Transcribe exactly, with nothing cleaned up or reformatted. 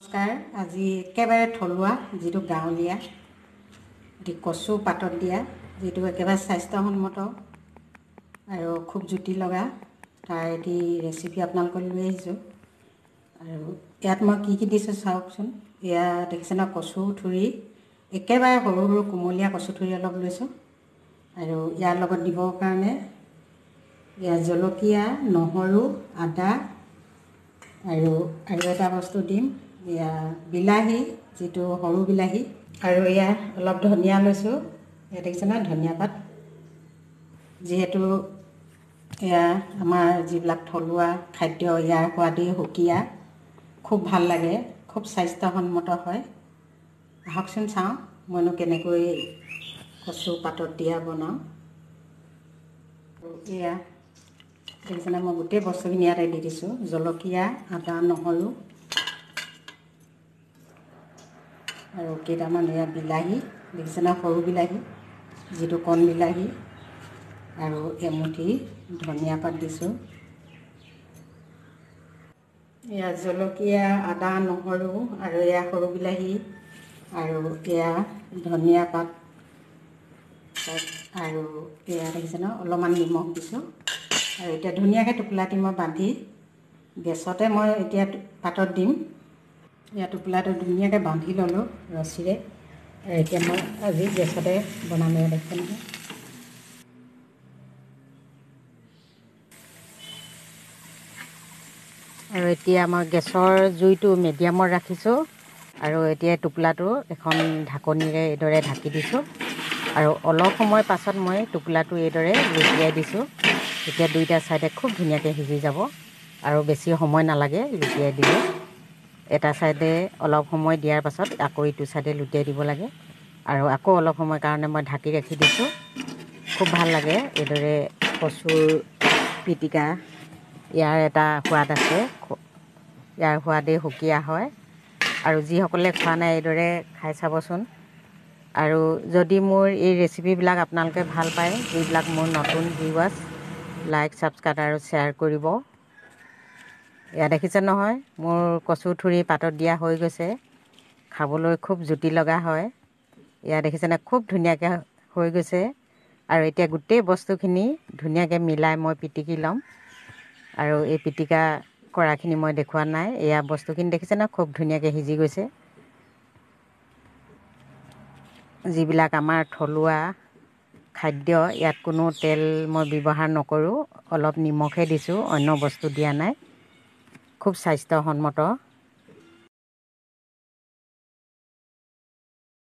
নমস্কাৰ। আজি একেবাৰে থলুৱা যিটো গাঁৱলীয়া এটি কচু পাতত দিয়া যিটো একেবাৰে স্বাস্থ্যসন্মত আৰু খুব জুতি লগা তাৰ এটি ৰেচিপি আপোনালোকক লৈ আহিছোঁ। আৰু ইয়াত মই কি কি দিছোঁ চাওকচোন। এয়া দেখিছে ন, কচু থুৰি একেবাৰে সৰু সৰু কোমলীয়া কচু থুৰি অলপ লৈছোঁ। আৰু ইয়াৰ লগত দিবৰ কাৰণে এয়া জলকীয়া, নহৰু, আদা আৰু আৰু এটা বস্তু দিম, এয়া বিলাহী, যিটো সৰু বিলাহী। আৰু এয়া অলপ ধনিয়া লৈছোঁ। এয়া দেখিছে ন, ধনিয়া পাত। যিহেতু এয়া আমাৰ যিবিলাক থলুৱা খাদ্য, ইয়াৰ সোৱাদেই সুকীয়া, খুব ভাল লাগে, খুব স্বাস্থ্যসন্মত হয়। আহকচোন চাওঁ মইনো কেনেকৈ কচু পাতত দিয়া বনাওঁ। এয়া দেখিছেনে, মই গোটেই বস্তুখিনি ইয়াতে দি দিছোঁ। জলকীয়া, আদা, নহৰু আৰু কেইটামান এয়া বিলাহী, দেখিছেনে সৰু বিলাহী, যিটো কণ বিলাহী। আৰু এমুঠি ধনিয়া পাত দিছোঁ। এয়া জলকীয়া, আদা, নহৰু আৰু এয়া সৰু বিলাহী আৰু এয়া ধনিয়া পাত আৰু এয়া দেখিছে ন, অলপমান নিমখ দিছোঁ। আৰু এতিয়া ধুনীয়াকৈ টোপোলাটি মই বান্ধি গেছতে মই এতিয়া পাতত দিম। এয়া টোপোলাটো ধুনীয়াকৈ বান্ধি ল'লোঁ ৰছীৰে। আৰু এতিয়া মই আজি গেছতে বনাম। এয়া দেখিছে নহয়। আৰু এতিয়া মই গেছৰ জুইটো মিডিয়ামত ৰাখিছোঁ। আৰু এতিয়া টোপোলাটো এখন ঢাকনিৰে এইদৰে ঢাকি দিছোঁ। আৰু অলপ সময় পাছত মই টোপোলাটো এইদৰে লুটিয়াই দিছোঁ। এতিয়া দুইটা ছাইডে খুব ধুনীয়াকৈ সিজি যাব আৰু বেছি সময় নালাগে লুটিয়াই দিলে। এটা ছাইডে অলপ সময় দিয়াৰ পাছত আকৌ ইটো ছাইডে লুটিয়াই দিব লাগে। আৰু আকৌ অলপ সময় কাৰণে মই ঢাকি ৰাখি দিছোঁ। খুব ভাল লাগে এইদৰে কচুৰ পিটিকা। ইয়াৰ এটা সোৱাদ আছে, ইয়াৰ সোৱাদেই সুকীয়া হয়। আৰু যিসকলে খোৱা নাই এইদৰে খাই চাবচোন। আৰু যদি মোৰ এই ৰেচিপিবিলাক আপোনালোকে ভাল পায়, যিবিলাক মোৰ নতুন ভিউৱাৰ্ছ, লাইক, ছাবস্ক্ৰাইব আৰু শ্বেয়াৰ কৰিব। এয়া দেখিছে নহয়, মোৰ কচু থুৰি পাতত দিয়া হৈ গৈছে। খাবলৈ খুব জুতি লগা হয়। এয়া দেখিছেনে, খুব ধুনীয়াকৈ হৈ গৈছে। আৰু এতিয়া গোটেই বস্তুখিনি ধুনীয়াকৈ মিলাই মই পিটিকি ল'ম। আৰু এই পিটিকা কৰাখিনি মই দেখুওৱা নাই। এয়া বস্তুখিনি দেখিছে ন, খুব ধুনীয়াকৈ সিজি গৈছে। যিবিলাক আমাৰ থলুৱা খাদ্য, ইয়াত কোনো তেল মই ব্যৱহাৰ নকৰোঁ। অলপ নিমখহে দিছোঁ, অন্য বস্তু দিয়া নাই। খুব স্বাস্থ্যসন্মত।